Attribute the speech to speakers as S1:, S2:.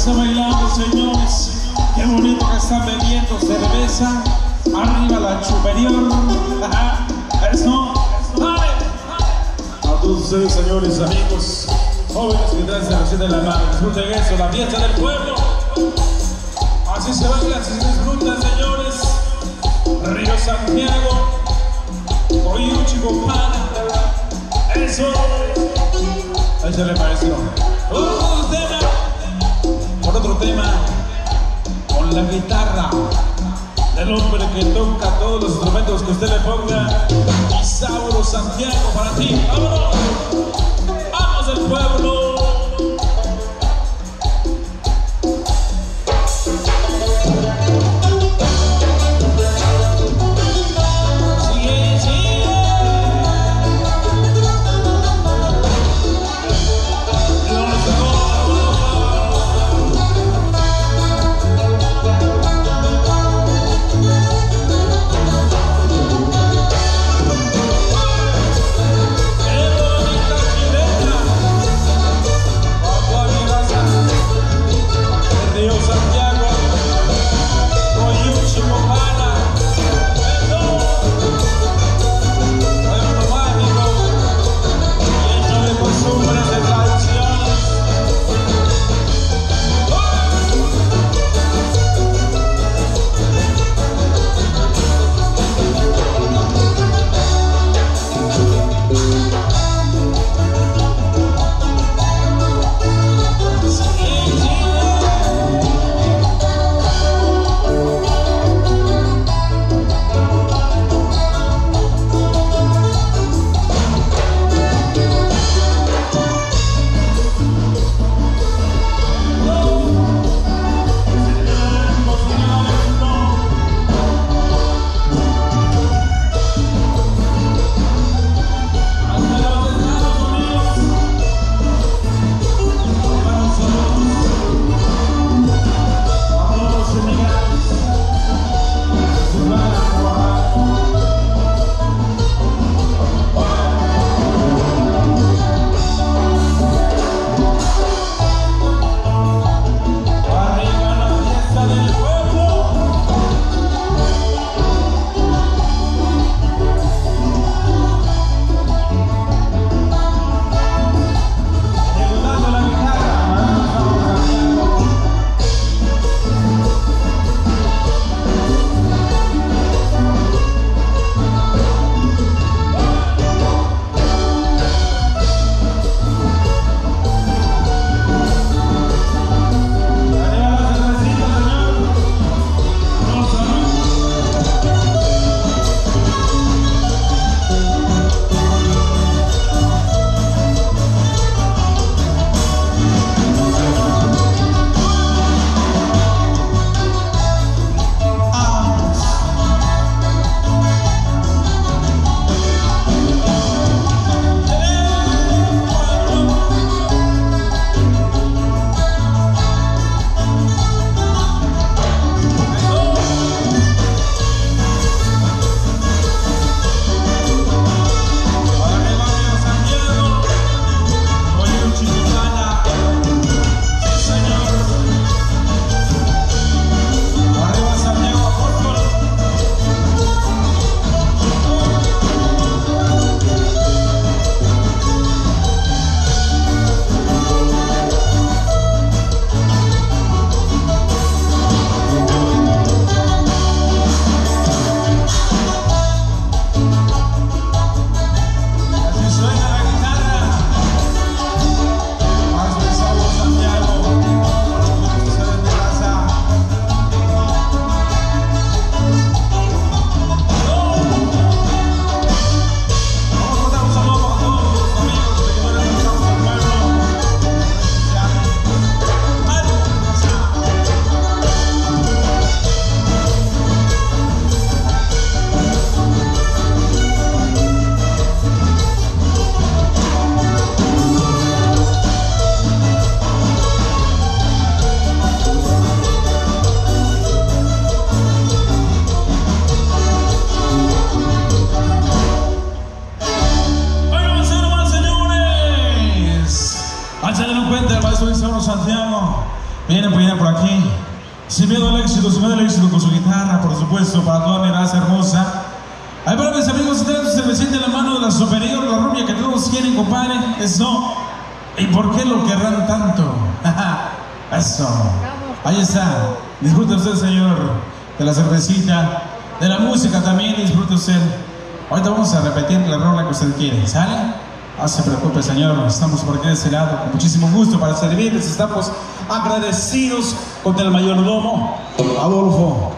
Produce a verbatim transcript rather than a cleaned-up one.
S1: está bailando, señores. Qué bonito que están bebiendo cerveza. Arriba la superior. Eso. ¡Vale! A todos ustedes, señores, amigos, jóvenes que traen se reciben la mano. Disfruten eso, la fiesta del pueblo. Así se baila, así se disfrutan, señores. Río Santiago. Oyuchi Copana. Eso. Échale, maestro. Otro tema. Por otro tema. Con la guitarra del hombre que toca todos los instrumentos que usted le ponga. Isauro Santiago para ti. ¡Vámonos! ¡Vamos del pueblo! Vienen, pues vienen por aquí. Sin miedo al éxito, sin miedo al éxito con su guitarra, por supuesto, para toda mi raza hermosa. Ahí para mis amigos, ustedes su cervecita en la mano de la superior, la rubia que todos quieren, compadre. Eso. ¿Y por qué lo querrán tanto? Eso. Ahí está. Disfrute usted, señor, de la cervecita, de la música también, disfrute usted. Ahorita vamos a repetir la rola que usted quiere, ¿sale? No se preocupe, señor, estamos por aquí de ese lado con muchísimo gusto para servirles. Estamos agradecidos con el mayordomo Adolfo.